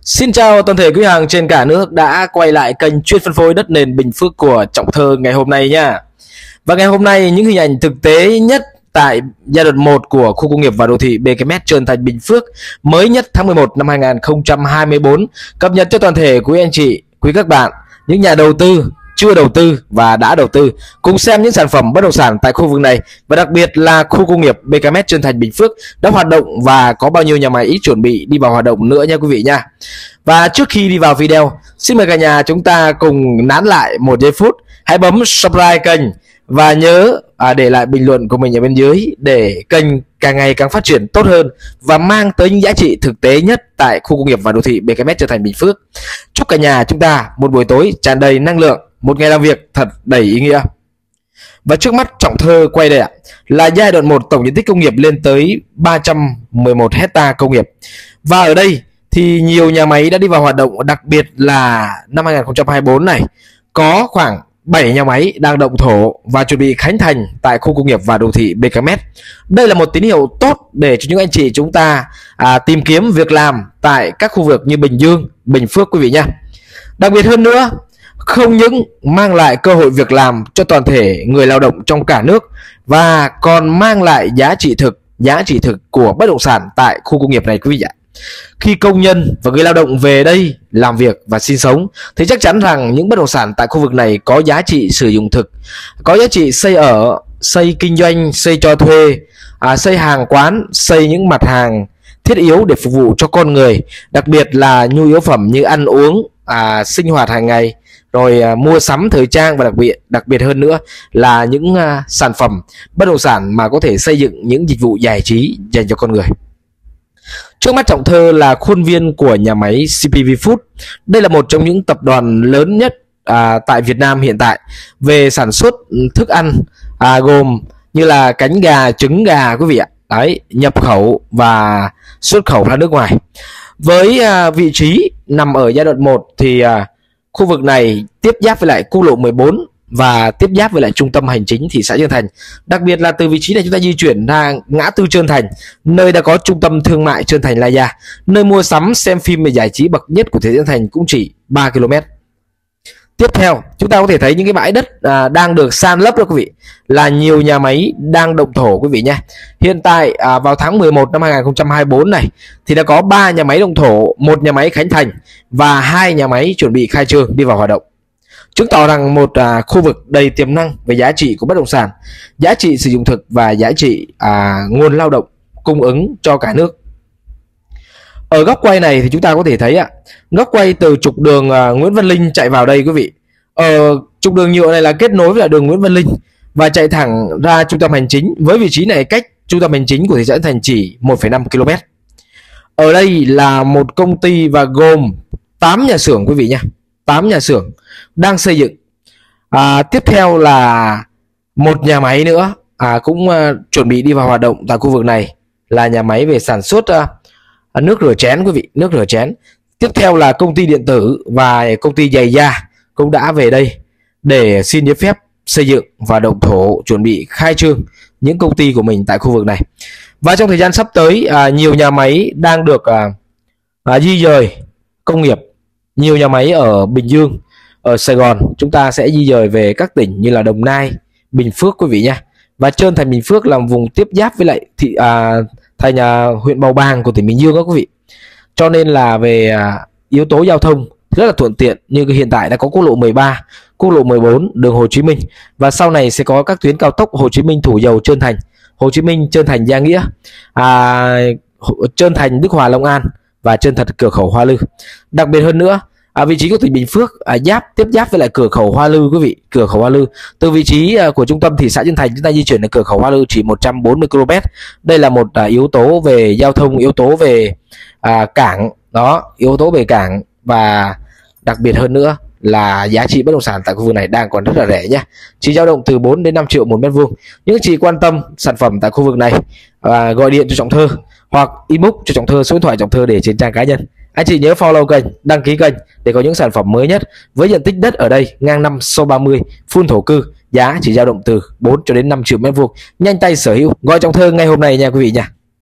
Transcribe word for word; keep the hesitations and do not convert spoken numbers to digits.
Xin chào toàn thể quý hàng trên cả nước đã quay lại kênh chuyên phân phối đất nền Bình Phước của Trọng Thơ ngày hôm nay nha. Và ngày hôm nay những hình ảnh thực tế nhất tại giai đoạn một của khu công nghiệp và đô thị bê ca em ét Trơn Thành Bình Phước mới nhất tháng mười một năm hai nghìn không trăm hai mươi tư cập nhật cho toàn thể quý anh chị, quý các bạn, những nhà đầu tư, chưa đầu tư và đã đầu tư cùng xem những sản phẩm bất động sản tại khu vực này, và đặc biệt là khu công nghiệp bê ca em ét Trơn Thành Bình Phước đã hoạt động và có bao nhiêu nhà máy chuẩn bị đi vào hoạt động nữa nha quý vị nha. Và trước khi đi vào video, xin mời cả nhà chúng ta cùng nán lại một giây phút, hãy bấm subscribe kênh và nhớ à, để lại bình luận của mình ở bên dưới để kênh càng ngày càng phát triển tốt hơn và mang tới những giá trị thực tế nhất tại khu công nghiệp và đô thị bê ca em ét Trơn Thành Bình Phước. Chúc cả nhà chúng ta một buổi tối tràn đầy năng lượng, một ngày làm việc thật đầy ý nghĩa. Và trước mắt Trọng Thơ quay đây ạ, là giai đoạn một tổng diện tích công nghiệp lên tới ba trăm mười một hecta công nghiệp. Và ở đây thì nhiều nhà máy đã đi vào hoạt động, đặc biệt là năm hai nghìn không trăm hai mươi tư này có khoảng bảy nhà máy đang động thổ và chuẩn bị khánh thành tại khu công nghiệp và đô thị bê ca em ét. Đây là một tín hiệu tốt để cho những anh chị chúng ta à, tìm kiếm việc làm tại các khu vực như Bình Dương, Bình Phước quý vị nha. Đặc biệt hơn nữa, không những mang lại cơ hội việc làm cho toàn thể người lao động trong cả nước và còn mang lại giá trị thực, giá trị thực của bất động sản tại khu công nghiệp này quý vị ạ. Khi công nhân và người lao động về đây làm việc và sinh sống thì chắc chắn rằng những bất động sản tại khu vực này có giá trị sử dụng thực, có giá trị xây ở, xây kinh doanh, xây cho thuê, à, xây hàng quán, xây những mặt hàng thiết yếu để phục vụ cho con người, đặc biệt là nhu yếu phẩm như ăn uống, à, sinh hoạt hàng ngày, rồi à, mua sắm thời trang, và đặc biệt đặc biệt hơn nữa là những à, sản phẩm bất động sản mà có thể xây dựng những dịch vụ giải trí dành cho con người. Trước mắt Trọng Thơ là khuôn viên của nhà máy xê pê vê Food. Đây là một trong những tập đoàn lớn nhất à, tại Việt Nam hiện tại về sản xuất thức ăn, à, gồm như là cánh gà, trứng gà quý vị ạ. Đấy, nhập khẩu và xuất khẩu ra nước ngoài. Với à, vị trí nằm ở giai đoạn một thì à, khu vực này tiếp giáp với lại quốc lộ mười bốn và tiếp giáp với lại trung tâm hành chính thị xã Trơn Thành. Đặc biệt là từ vị trí này chúng ta di chuyển ra ngã tư Trơn Thành, nơi đã có trung tâm thương mại Trơn Thành Laya, nơi mua sắm, xem phim và giải trí bậc nhất của thị xã Trơn Thành cũng chỉ ba ki lô mét. Tiếp theo chúng ta có thể thấy những cái bãi đất à, đang được san lấp đó quý vị, là nhiều nhà máy đang động thổ quý vị nhé. Hiện tại à, vào tháng mười một năm hai nghìn không trăm hai mươi tư này thì đã có ba nhà máy động thổ, một nhà máy khánh thành và hai nhà máy chuẩn bị khai trương đi vào hoạt động, chứng tỏ rằng một à, khu vực đầy tiềm năng về giá trị của bất động sản, giá trị sử dụng thực và giá trị à, nguồn lao động cung ứng cho cả nước. Ở góc quay này thì chúng ta có thể thấy ạ, góc quay từ trục đường à, Nguyễn Văn Linh chạy vào đây quý vị. Ở trục đường nhựa này là kết nối với là đường Nguyễn Văn Linh và chạy thẳng ra trung tâm hành chính, với vị trí này cách trung tâm hành chính của thị xã Trơn Thành chỉ một phẩy năm ki lô mét. Ở đây là một công ty và gồm tám nhà xưởng quý vị nha, tám nhà xưởng đang xây dựng. À, tiếp theo là một nhà máy nữa à, cũng à, chuẩn bị đi vào hoạt động tại khu vực này, là nhà máy về sản xuất à, nước rửa chén quý vị, nước rửa chén. Tiếp theo là công ty điện tử và công ty giày da cũng đã về đây để xin giấy phép xây dựng và động thổ, chuẩn bị khai trương những công ty của mình tại khu vực này. Và trong thời gian sắp tới à, nhiều nhà máy đang được à, à, di dời công nghiệp, nhiều nhà máy ở Bình Dương, ở Sài Gòn chúng ta sẽ di dời về các tỉnh như là Đồng Nai, Bình Phước quý vị nha. Và Trơn Thành Bình Phước là vùng tiếp giáp với lại thị à, thành à, huyện Bầu Bàng của tỉnh Bình Dương đó quý vị. Cho nên là về à, yếu tố giao thông rất là thuận tiện, như hiện tại đã có quốc lộ mười ba, quốc lộ mười bốn, đường Hồ Chí Minh, và sau này sẽ có các tuyến cao tốc Hồ Chí Minh Thủ Dầu Trơn Thành, Hồ Chí Minh Trơn Thành Gia Nghĩa, à, Trơn Thành Đức Hòa Long An và Trơn Thành cửa khẩu Hoa Lư. Đặc biệt hơn nữa, à, vị trí của tỉnh Bình Phước à, giáp tiếp giáp với lại cửa khẩu Hoa Lư quý vị, cửa khẩu Hoa Lư. Từ vị trí à, của trung tâm thị xã Trơn Thành chúng ta di chuyển đến cửa khẩu Hoa Lư chỉ một trăm bốn mươi ki lô mét. Đây là một à, yếu tố về giao thông, yếu tố về à, cảng đó, yếu tố về cảng, và đặc biệt hơn nữa là giá trị bất động sản tại khu vực này đang còn rất là rẻ nhé, chỉ dao động từ bốn đến năm triệu một mét vuông. Những chị quan tâm sản phẩm tại khu vực này à, gọi điện cho Trọng Thơ hoặc inbox cho Trọng Thơ số điện thoại Trọng Thơ để trên trang cá nhân. Anh chị nhớ follow kênh, đăng ký kênh để có những sản phẩm mới nhất, với diện tích đất ở đây ngang năm sau ba mươi, full thổ cư, giá chỉ dao động từ bốn cho đến năm triệu mét vuông. Nhanh tay sở hữu, gọi Trọng Thơ ngay hôm nay nha quý vị nha.